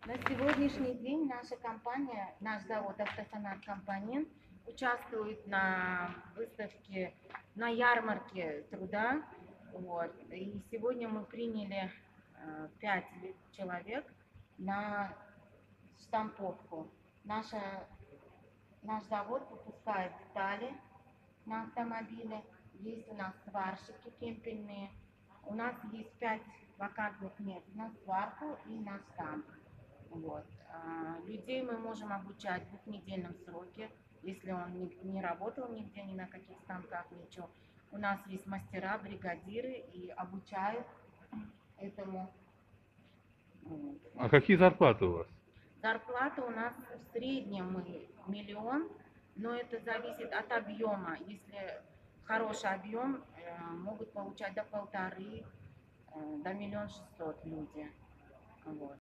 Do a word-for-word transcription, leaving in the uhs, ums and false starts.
На сегодняшний день наша компания, наш завод «Автосанат Компонент» участвует на выставке, на ярмарке труда. Вот. И сегодня мы приняли э, пять человек на штамповку. Наша, наш завод выпускает детали на автомобиле. Есть у нас сварщики кемпельные. У нас есть пять вакантных мест на сварку и на штамп. Вот. А, людей мы можем обучать в двухнедельном сроке, если он не, не работал нигде, ни на каких станках, ничего. У нас есть мастера, бригадиры и обучают этому. Вот. А какие зарплаты у вас? Зарплата у нас в среднем мы миллион, но это зависит от объема. Если хороший объем, э, могут получать до полторы, э, до миллион шестьсот люди. Вот.